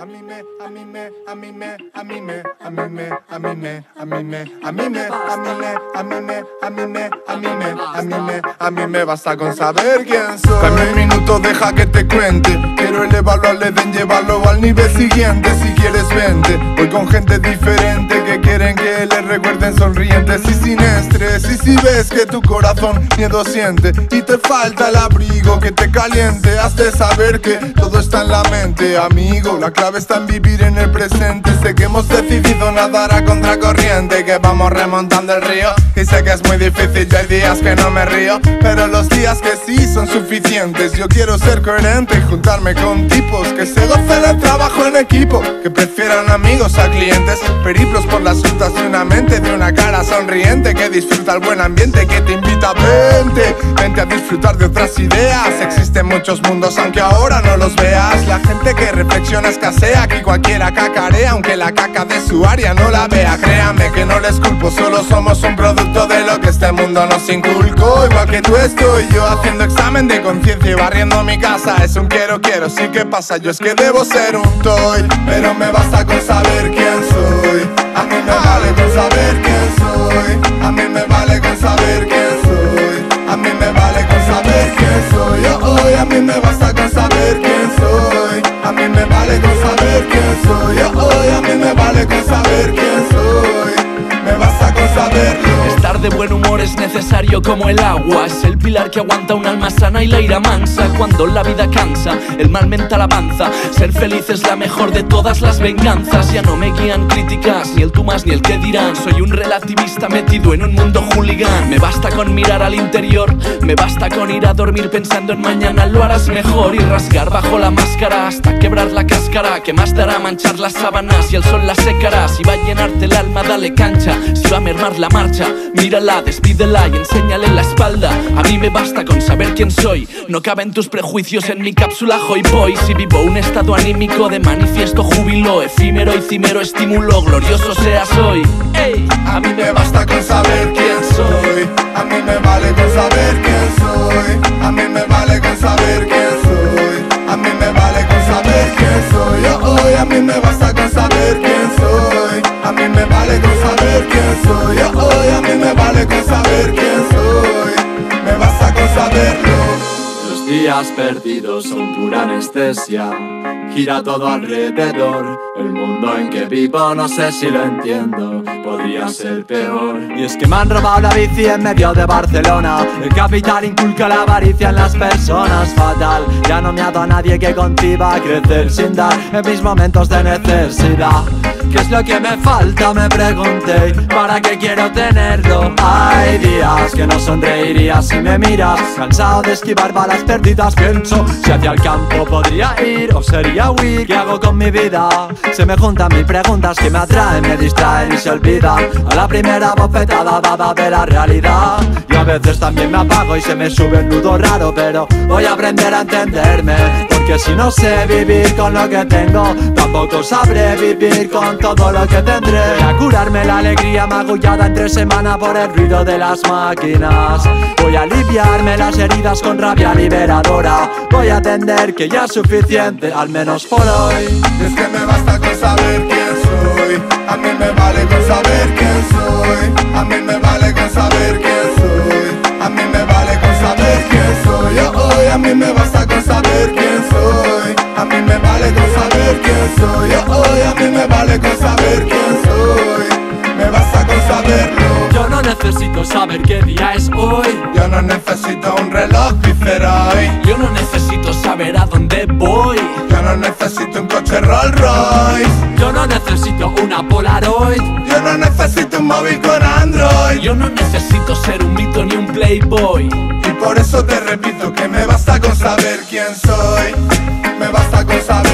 A mí me basta con saber quién soy. Dame un minuto, deja que te cuente. Quiero elevarlo al Edén, llevarlo al nivel siguiente. Si quieres vente, voy con gente diferente que quieren que les recuerden sonrientes y sin estrés. Y si ves que tu corazón miedo siente y te falta el abrigo que te caliente, has de saber que todo está en la mente, amigo. La clave está en vivir en el presente. Sé que hemos decidido nadar a contracorriente, que vamos remontando el río. Y sé que es muy difícil, ya hay días que no me río, pero los días que sí son suficientes. Yo quiero ser coherente y juntarme con tipos que se gocen el trabajo en equipo, que prefieran amigos a clientes. Periplos por las rutas de una mente, de una cara sonriente, que disfruta el buen ambiente, que te invita a vente a disfrutar de otras ideas. Existen muchos mundos aunque ahora no los veas. La gente que reflexiona escasea, aquí cualquiera cacarea, aunque la caca de su área no la vea. Créame que no les culpo, solo somos un producto de lo que este mundo nos inculcó. Igual que tú estoy yo haciendo examen de conciencia y barriendo mi casa. Es un quiero, sí que pasa, yo es que debo ser un toy, pero me basta con saber quién soy. A mí me vale con saber quién soy. A mí me vale con saber quién soy. A mí me vale con saber quién soy. Hoy a mí me basta con saber quién soy. A mí me vale con saber quién soy. Hoy a mí me vale con saber quién soy. Me basta con saberlo. Estar de buen humor es necesario como el agua. Es el pilar que aguanta un alma sana y la ira mansa. Cuando la vida cansa, el mal mental avanza. Ser feliz es la mejor de todas las venganzas. Ya no me guían críticas, ni el tú más ni el qué dirán. Soy un relativista metido en un mundo hooligan. Me basta con mirar al interior, me basta con ir a dormir pensando en mañana lo harás mejor. Y rasgar bajo la máscara hasta quebrar la cáscara. Que más dará manchar las sábanas y el sol las secará. Si va a llenarte el alma, dale cancha. Si va a mermar la marcha, mírala, despídela y enséñale la espalda. A mí me basta con saber quién soy. No caben tus prejuicios en mi cápsula Hoy Boy. Si vivo un estado anímico de manifiesto júbilo, efímero y cimero estímulo, glorioso seas hoy. Ey, a mí me basta con saber quién soy. A mí me vale con saber quién soy. A mí me vale con saber quién soy. A mí me vale con saber quién soy. Hoy a mí me basta con saber quién soy. A mí me vale con saber quién soy. Hoy a mí me vale con saber quién soy. Me basta con saberlo. Los días perdidos son pura anestesia. Gira todo alrededor. El mundo en que vivo no sé si lo entiendo. Podría ser peor. Y es que me han robado la bici en medio de Barcelona. El capital inculca la avaricia en las personas. Fatal, ya no me ato a nadie que conciba crecer sin dar en mis momentos de necesidad. ¿Qué es lo que me falta? Me pregunté. ¿Para qué quiero tenerlo? Hay días que no sonreiría si me miras. Cansado de esquivar balas perdidas, pienso si hacia el campo podría ir o sería huir. ¿Qué hago con mi vida? Se me juntan mil preguntas que me atraen, me distraen y se olvidan a la primera bofetada dada de la realidad. Yo a veces también me apago y se me sube el nudo raro, pero voy a aprender a entenderme, porque si no sé vivir con lo que tengo, tampoco sabré vivir con todo lo que tendré. Voy a curarme la alegría magullada entre semana por el ruido de las máquinas. Voy a aliviarme las heridas con rabia liberadora. Voy a entender que ya es suficiente, al menos por hoy. Es que me basta con saber quién soy. A mí me vale con saber quién soy. A mí me vale con saber quién soy. A mí me vale con saber quién soy. Hoy a mí me basta con saber quién soy. A mí me vale con saber quién soy. Hoy a mí me vale con saber quién soy. Me basta con saberlo. Yo no necesito saber qué día es hoy. Yo no necesito un reloj Viceroy. yo no necesito saber a dónde voy. Yo no necesito un coche Rolls Royce. Yo no necesito una Polaroid. Yo no necesito un móvil con Android. Yo no necesito ser un mito ni un playboy. Y por eso te repito que me basta con saber quién soy. Me basta con saber